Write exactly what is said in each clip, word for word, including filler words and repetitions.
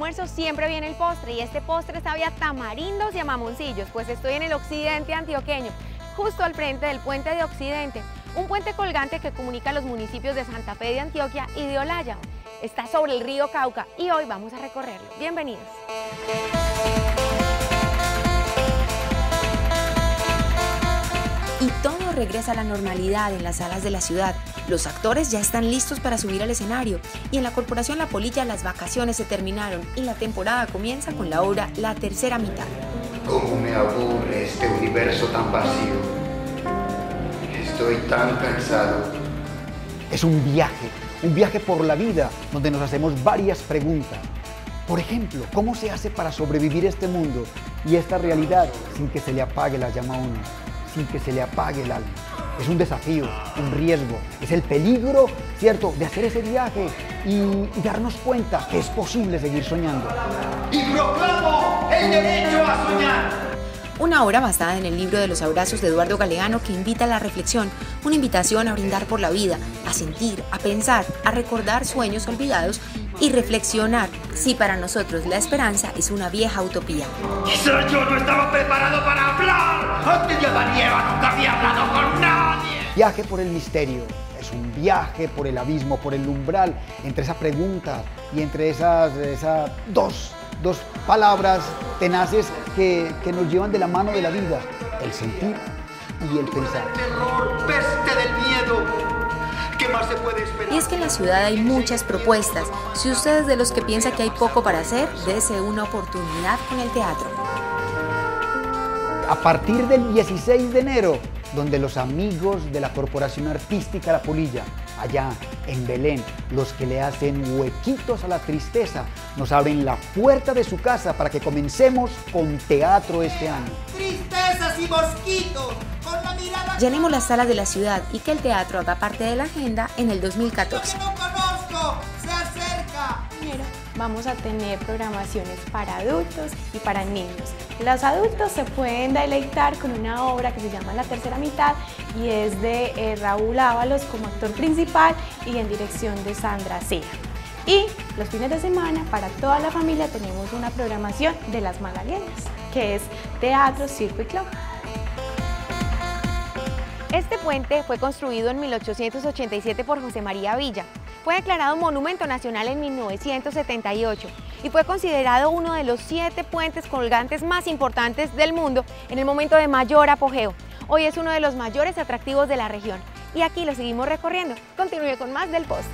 almuerzo siempre viene el postre y este postre sabía tamarindos y a mamoncillos, pues estoy en el occidente antioqueño, justo al frente del puente de Occidente, un puente colgante que comunica los municipios de Santa Fe de Antioquia y de Olaya. Está sobre el río Cauca y hoy vamos a recorrerlo. Bienvenidos. Y todo regresa a la normalidad en las salas de la ciudad. Los actores ya están listos para subir al escenario y en la Corporación La Polilla las vacaciones se terminaron y la temporada comienza con la obra La Tercera Mitad. Cómo me aburre este universo tan vacío. Estoy tan cansado. Es un viaje, un viaje por la vida donde nos hacemos varias preguntas. Por ejemplo, ¿cómo se hace para sobrevivir este mundo y esta realidad sin que se le apague la llama a uno, sin que se le apague el alma? Es un desafío, un riesgo, es el peligro, ¿cierto?, de hacer ese viaje y, y darnos cuenta que es posible seguir soñando. ¡Y proclamo el derecho a soñar! Una obra basada en el libro de los abrazos de Eduardo Galeano que invita a la reflexión, una invitación a brindar por la vida, a sentir, a pensar, a recordar sueños olvidados y reflexionar si para nosotros la esperanza es una vieja utopía. Quizás yo no estaba preparado para hablar. Antes de Adán y Eva nunca había hablado con nadie. Viaje por el misterio. Es un viaje por el abismo, por el umbral, entre esas preguntas y entre esas, esas dos, dos palabras tenaces que, que nos llevan de la mano de la vida, el sentir y el pensar. Terror, peste del miedo. ¿Qué más se puede esperar? Y es que en la ciudad hay muchas propuestas. Si usted es de los que piensa que hay poco para hacer, dése una oportunidad con el teatro. A partir del dieciséis de enero, donde los amigos de la Corporación Artística La Polilla, allá en Belén, los que le hacen huequitos a la tristeza, nos abren la puerta de su casa para que comencemos con teatro este año. ¡Tristezas y mosquitos! Con la mirada... Llenemos las salas de la ciudad y que el teatro haga parte de la agenda en el dos mil catorce. ¡Yo que no conozco! ¡Se acerca! Primero, vamos a tener programaciones para adultos y para niños. Los adultos se pueden deleitar con una obra que se llama La Tercera Mitad y es de eh, Raúl Ábalos como actor principal y en dirección de Sandra Cera. Y los fines de semana, para toda la familia, tenemos una programación de Las Magdalenas, que es teatro, circo y club. Este puente fue construido en mil ochocientos ochenta y siete por José María Villa. Fue declarado Monumento Nacional en mil novecientos setenta y ocho y fue considerado uno de los siete puentes colgantes más importantes del mundo en el momento de mayor apogeo. Hoy es uno de los mayores atractivos de la región y aquí lo seguimos recorriendo. Continúe con más del postre.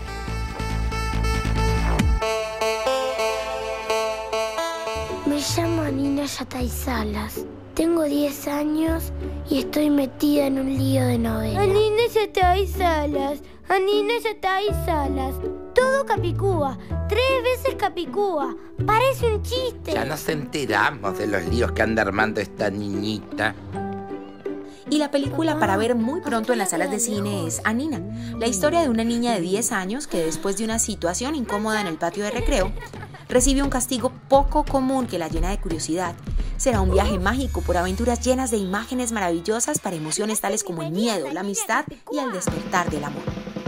Me llamo Nina Yatay Salas. Tengo diez años y estoy metida en un lío de novela. Anina Yatay Salas, Anina Yatay Salas. Todo Capicúa, tres veces Capicúa. Parece un chiste. Ya nos enteramos de los líos que anda armando esta niñita. Y la película para ver muy pronto en las salas de cine es Anina, la historia de una niña de diez años que después de una situación incómoda en el patio de recreo, recibe un castigo poco común que la llena de curiosidad. Será un viaje mágico por aventuras llenas de imágenes maravillosas para emociones tales como el miedo, la amistad y el despertar del amor.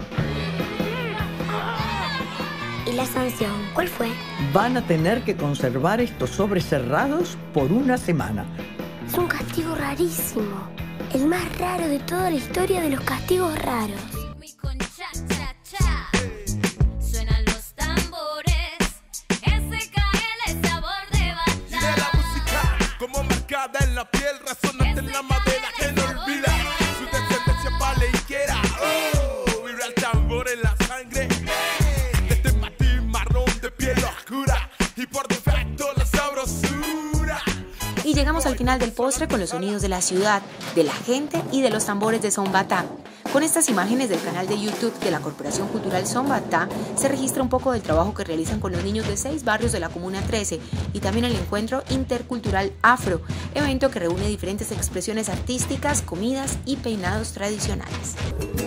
¿Y la sanción cuál fue? Van a tener que conservar estos sobres cerrados por una semana. Es un castigo rarísimo. El más raro de toda la historia de los castigos raros. Suenan los tambores, ese cae el sabor de banda. De la música, como marcada en la piel, resonante en la madera que no olvida. Su descendencia palenquera, oh, vibra el tambor en la sangre. Este matín marrón de piel oscura y por defecto la sabrosura. Y llegamos al final del postre con los sonidos de la ciudad, de la gente y de los tambores de Sombatá. Con estas imágenes del canal de YouTube de la Corporación Cultural Sombatá se registra un poco del trabajo que realizan con los niños de seis barrios de la Comuna trece y también el Encuentro Intercultural Afro, evento que reúne diferentes expresiones artísticas, comidas y peinados tradicionales.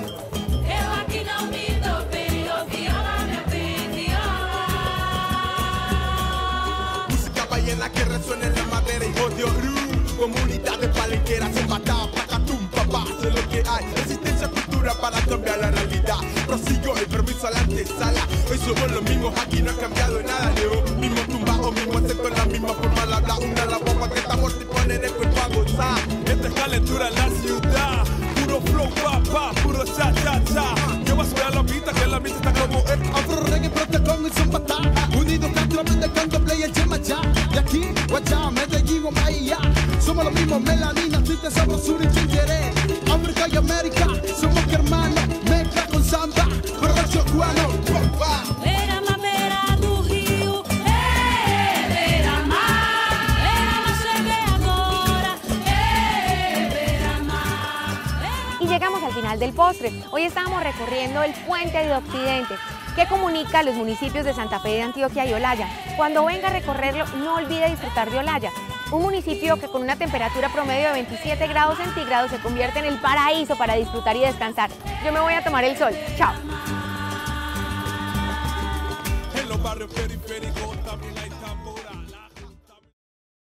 Música ballena que resuena en la madera y odio. Comunidades palenqueras en batalla, placatum, papá, sé lo que hay. Resistencia, cultura para cambiar la realidad. Prosigo el permiso a la antesala. Hoy somos los mismos, aquí no ha cambiado nada. Leo, mismo tumbado, en Zombata, unidos que a través de canto play el chemachá. De aquí, Guachá, Medellín o Bahía, somos los mismos melaninas, tristes, sabrosura y chincheré. África y América, somos que hermanos, mezcla con samba, progreso cubano. Llegamos al final del postre. Hoy estábamos recorriendo el puente de Occidente, que comunica los municipios de Santa Fe de Antioquia y Olaya. Cuando venga a recorrerlo, no olvide disfrutar de Olaya, un municipio que con una temperatura promedio de veintisiete grados centígrados se convierte en el paraíso para disfrutar y descansar. Yo me voy a tomar el sol. Chao. En los barrios periféricos también hay